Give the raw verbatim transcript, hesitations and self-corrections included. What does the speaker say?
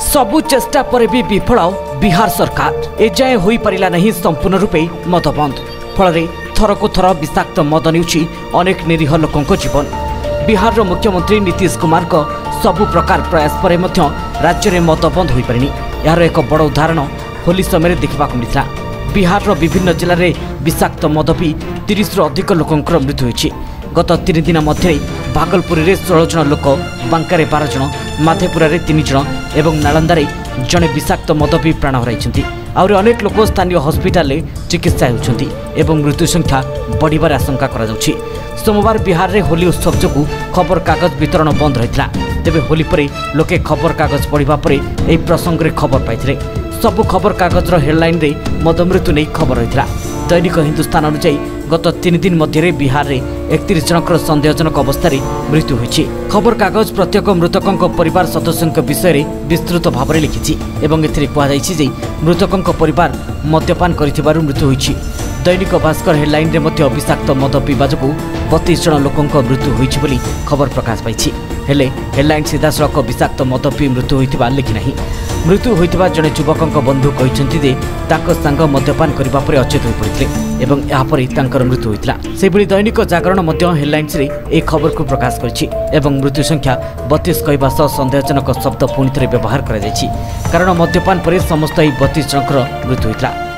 सबु चेष्टा पर भी विफल बिहार सरकार एजाए हो पारा नहीं संपूर्ण रूपे मद बंद फल थरकु थर विषाक्त मद नेउछि अनेक निरीह लोकों जीवन। बिहार मुख्यमंत्री नीतीश कुमार को सबु प्रकार प्रयास पर राज्य में मद बंद हो पारिनी। यार एक बड़ उदाहरण होली समय देखा मिलता। बिहार विभिन्न जिले में विषाक्त मद पी तीस रु अधिक लोकों मृत्यु होती। गत तीन दिन मध्य भागलपुर में षोल जन लोक, बांकारे बारह जन, माधेपुरा में तीन जन एवं नालंदा जड़े विषाक्त मद पी प्राण हराई। आउरी अनेक लोक स्थानीय हस्पिटाल चिकित्सा होती एवं मृत्यु संख्या बढ़िबार आशंका करा जाउछि। सोमवार बिहार में होली उत्सव जो खबर कागज वितरण बंद रही। तेबे होली पर लोके खबर कागज पढ़ा पर यह प्रसंग में खबर पाई। सबु खबर कागज हेडलाइन रे मद मृत्यु नहीं खबर रही। दैनिक हिंदुस्तान अनुसार गत तीन दिन मध्य बिहार में एकतीस जनकर सन्देहजनक अवस्था मृत्यु होती। खबर कागज प्रत्येक मृतकों परिवार सदस्यों विषय में विस्तृत भाव में लिखिछि एवं एथिरे कुहाଯାଇଛି जे मृतकों परिवार मद्यपान करिथिबारु मृत्यु होईछि। दैनिक भास्कर हेडलाइन रे मध्य विषाक्त मद पीवा जो बतीस जन लोकों मृत्यु होईछि बोली खबर प्रकाश पाई। हेले हेडलाइन सीधासलख विषाक्त मद पी मृत्यु होइथिबा लिखि नाही। मृत्यु होइथिबा जने युवकों बंधु कहिसेंति जे ताको संग मद्यपान करिबा परे अचेत होई पड़िथिले एवं या परे तांकर मृत्यु होइथिला। सेबळी दैनिक जागरण मध्य हेडलाइन्स रे ए खबर को प्रकाश करछि एवं मृत्यु संख्या बत्तीस कहबा सह संदेहजनक शब्द पुणी थे व्यवहार करा जायछि। कारण मद्यपान पर समस्त बत्तीस जनकर मृत्यु होइथिला।